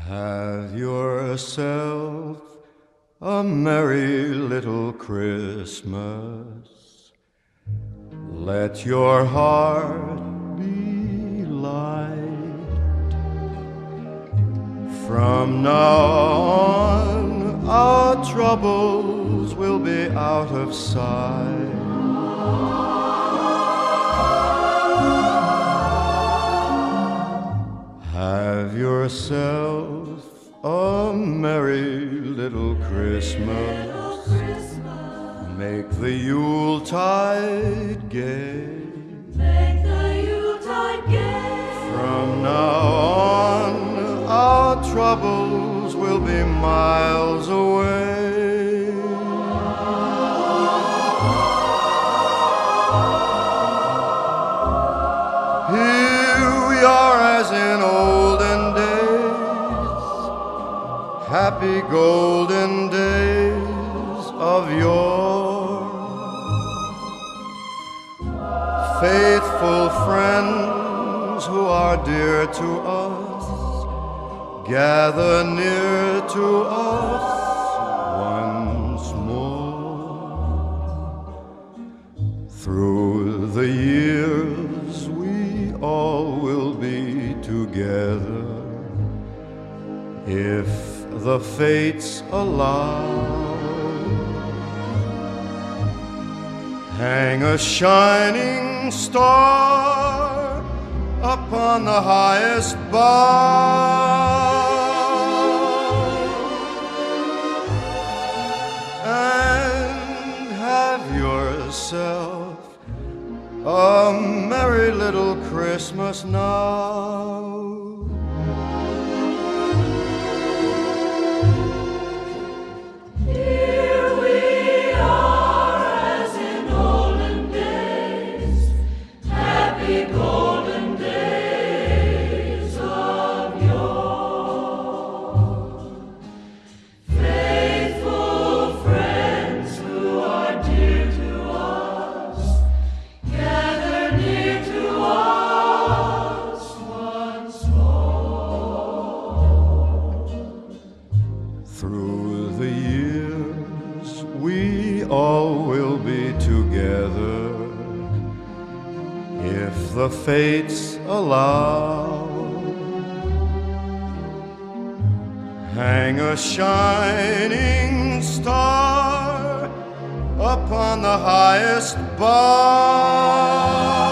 Have yourself a merry little Christmas. Let your heart be light. From now on, our troubles will be out of sight. Have yourself a merry little Christmas. Make the Yuletide gay. Make the Yuletide gay. From now on, our troubles will be miles away. Here we are as in olden days, happy golden days of yore. Faithful friends who are dear to us, gather near to us once more. Through the years we all will be together, if the fates allow. Hang a shining star upon the highest bough, and have yourself a merry little Christmas now. Through the years we all will be together, if the fates allow. Hang a shining star upon the highest bough,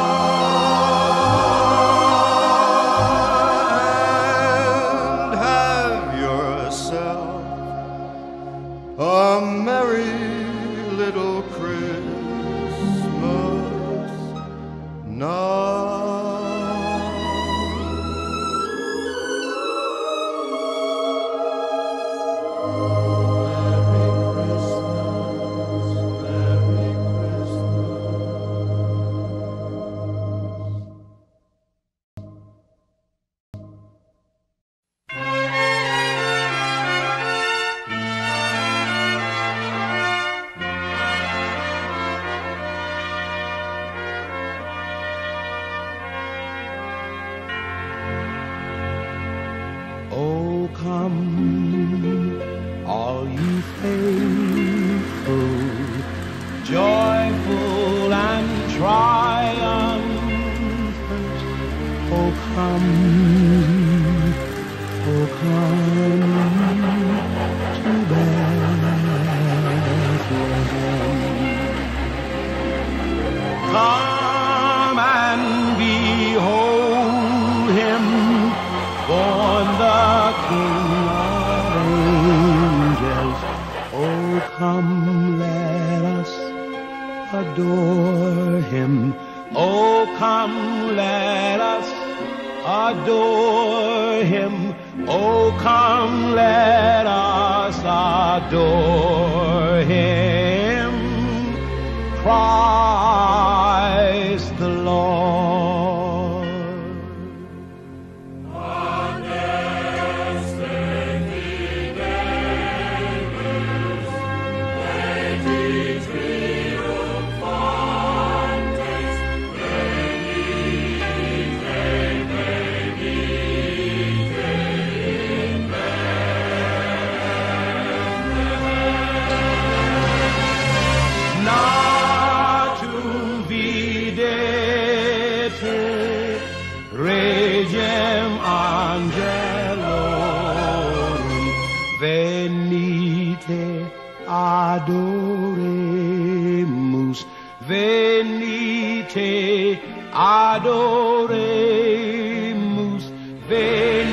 a merry little Christmas now. Oh, come, all you faithful, joyful and triumphant. Oh, come to Bethlehem. Come and behold him, born the King of angels. Oh, come, let us adore him. Oh, come, let us adore him. Oh, come, let us adore him. Christ the Lord. Amen. venite adoremus, venite adoremus, venite